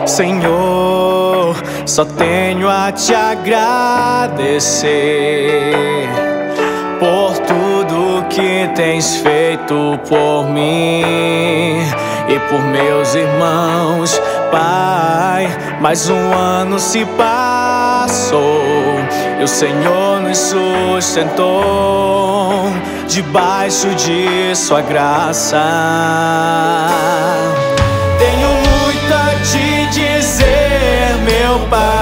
Senhor, só tenho a te agradecer por tudo que tens feito por mim e por meus irmãos. Pai, mais um ano se passou e o Senhor nos sustentou debaixo de sua graça. Tenho muito a te dizer, meu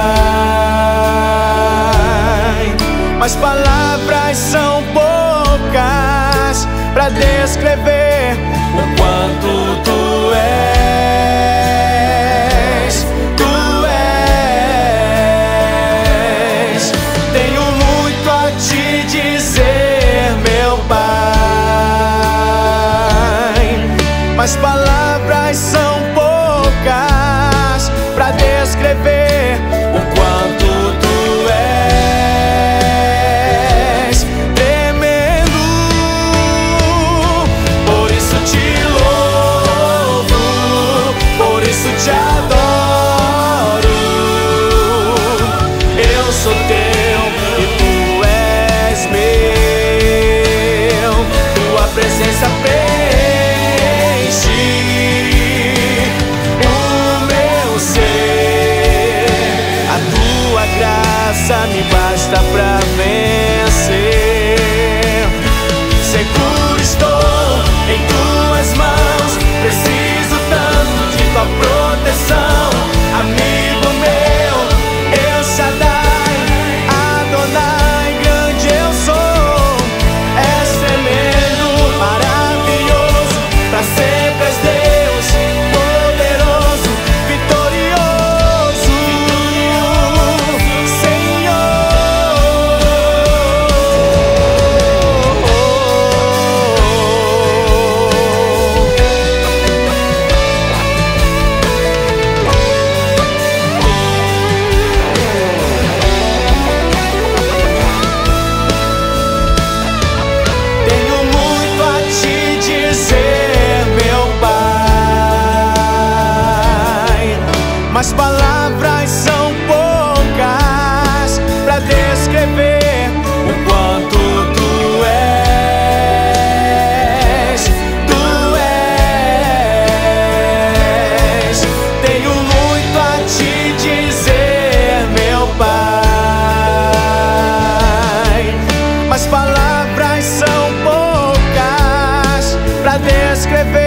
Pai, mas palavras são poucas pra descrever o quanto tu és, tu és. Tenho muito a te dizer, meu Pai, mas palavras são poucas pra descrever o quanto tu és tremendo. Por isso te louvo, por isso te adoro. Eu sou teu e tu és meu. Tua presença preenche o meu ser. A tua graça me basta pra vencer. Seguro estou em tuas mãos, preciso tanto de tua proteção. Amigo meu, El Shaddai, Adonai, grande eu sou. És tremendo, maravilhoso, pra sempre és Deus, poderoso, vitorioso, Tenho muito a te dizer, meu Pai, mas palavras são poucas pra descrever o quanto tu és, tu és. Tenho muito a te dizer, meu Pai, mas palavras são poucas pra descrever